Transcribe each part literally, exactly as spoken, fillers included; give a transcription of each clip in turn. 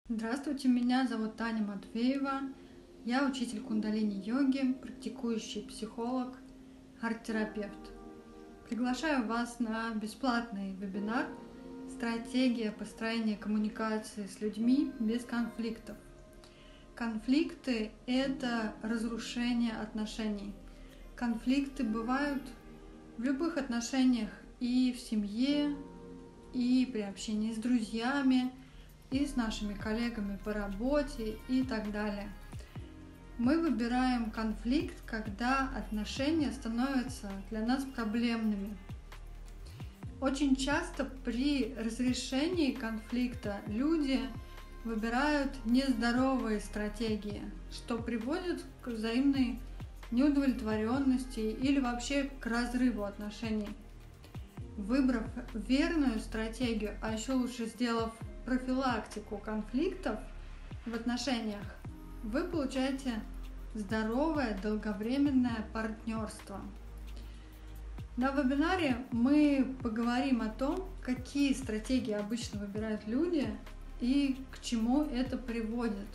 Здравствуйте, меня зовут Таня Матвеева. Я учитель кундалини-йоги, практикующий психолог, арт-терапевт. Приглашаю вас на бесплатный вебинар «Стратегия построения коммуникации с людьми без конфликтов». Конфликты – это разрушение отношений. Конфликты бывают в любых отношениях, и в семье, и при общении с друзьями, и с нашими коллегами по работе и так далее. Мы выбираем конфликт, когда отношения становятся для нас проблемными. Очень часто при разрешении конфликта люди выбирают нездоровые стратегии, что приводит к взаимной неудовлетворенности или вообще к разрыву отношений. Выбрав верную стратегию, а еще лучше сделав профилактику конфликтов в отношениях, вы получаете здоровое долговременное партнерство. На вебинаре мы поговорим о том, какие стратегии обычно выбирают люди и к чему это приводит,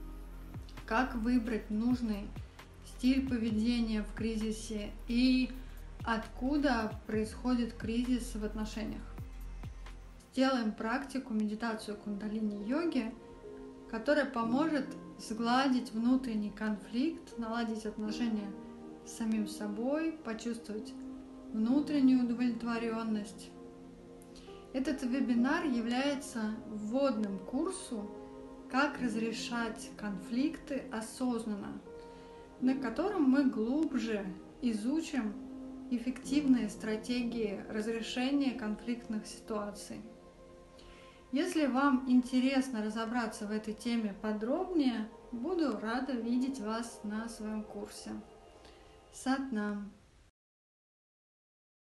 как выбрать нужный стиль поведения в кризисе и откуда происходит кризис в отношениях. Сделаем практику медитацию кундалини-йоги, которая поможет сгладить внутренний конфликт, наладить отношения с самим собой, почувствовать внутреннюю удовлетворенность. Этот вебинар является вводным курсу «Как разрешать конфликты осознанно», на котором мы глубже изучим эффективные стратегии разрешения конфликтных ситуаций. Если вам интересно разобраться в этой теме подробнее, буду рада видеть вас на своем курсе. Сат Нам.